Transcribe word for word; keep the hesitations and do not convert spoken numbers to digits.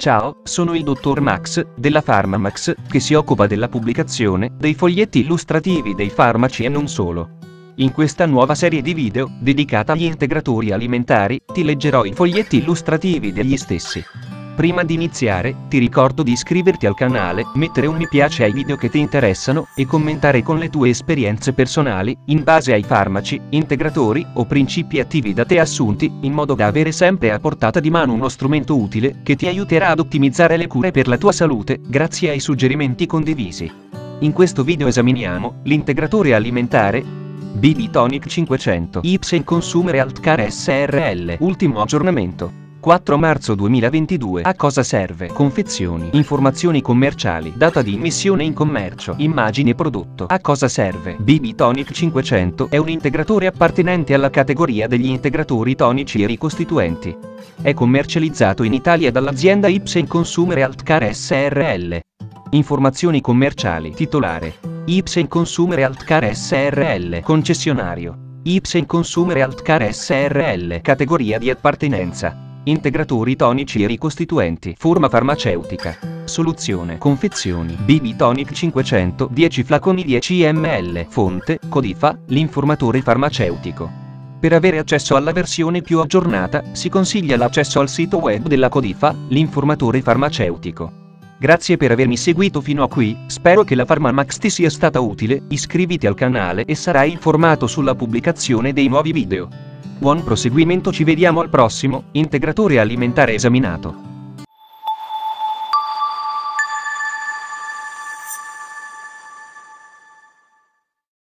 Ciao, sono il dottor Max, della Pharmamax, che si occupa della pubblicazione dei foglietti illustrativi dei farmaci e non solo. In questa nuova serie di video, dedicata agli integratori alimentari, ti leggerò i foglietti illustrativi degli stessi. Prima di iniziare, ti ricordo di iscriverti al canale, mettere un mi piace ai video che ti interessano, e commentare con le tue esperienze personali, in base ai farmaci, integratori, o principi attivi da te assunti, in modo da avere sempre a portata di mano uno strumento utile, che ti aiuterà ad ottimizzare le cure per la tua salute, grazie ai suggerimenti condivisi. In questo video esaminiamo l'integratore alimentare B B Tonic cinquecento Ipsen Consumer Healthcare S R L. Ultimo aggiornamento quattro marzo duemilaventidue. A cosa serve? Confezioni, informazioni commerciali, data di immissione in commercio, immagini e prodotto. A cosa serve? B B Tonic cinquecento è un integratore appartenente alla categoria degli integratori tonici e ricostituenti. È commercializzato in Italia dall'azienda Ipsen Consumer Healthcare S R L. Informazioni commerciali. Titolare: Ipsen Consumer Healthcare S R L. Concessionario: Ipsen Consumer Healthcare S R L. Categoria di appartenenza: integratori tonici e ricostituenti. Forma farmaceutica: soluzione. Confezioni: B B Tonic cinquecento, dieci flaconi dieci millilitri. Fonte: Codifa, l'informatore farmaceutico. Per avere accesso alla versione più aggiornata, si consiglia l'accesso al sito web della Codifa, l'informatore farmaceutico. Grazie per avermi seguito fino a qui, spero che la Pharmamax ti sia stata utile, iscriviti al canale e sarai informato sulla pubblicazione dei nuovi video. Buon proseguimento, ci vediamo al prossimo integratore alimentare esaminato.